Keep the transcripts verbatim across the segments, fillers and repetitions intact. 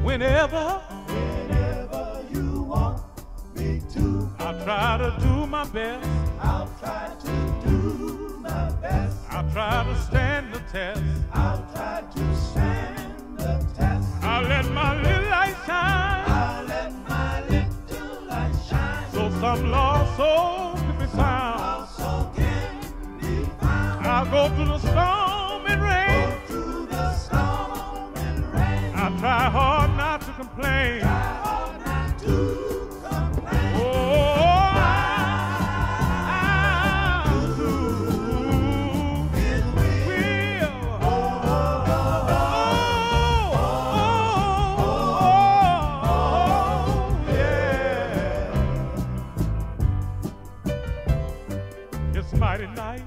Whenever, whenever you want me to, I'll try to do my best. I'll try to do my best. I'll try to stand the test. I'll try to stand the test. I'll let my little light shine. I'll let my little light shine. So some lost soul can be found. Lost soul can be found. I'll go through the storm and rain. Go through the storm and rain. I'll try hard not to complain. Try hard not to complain. Oh, I'll do His will. will. Oh, oh, Oh, oh, oh, yeah. It's mighty nice,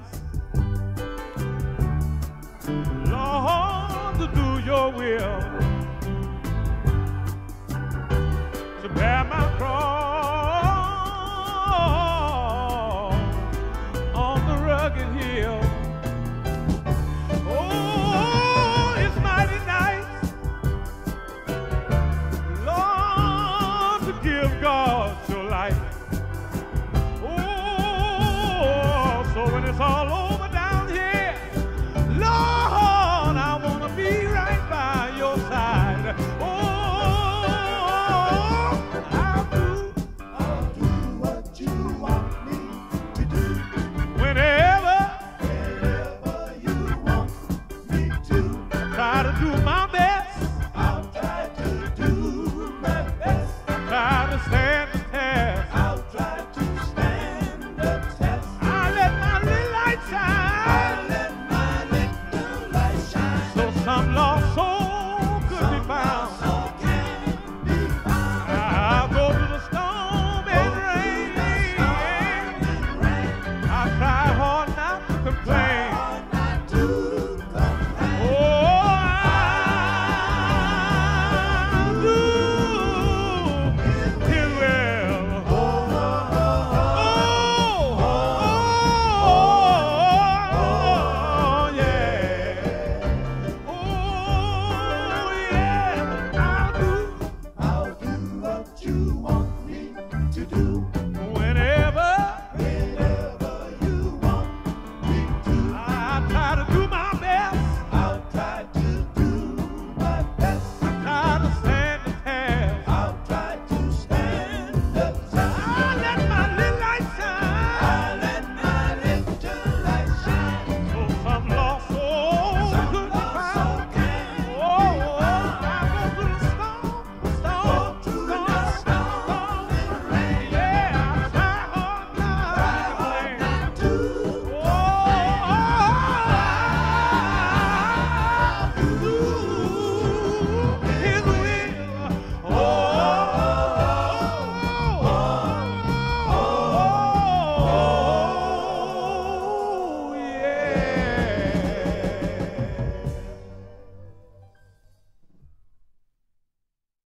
Lord, to do your will, to bear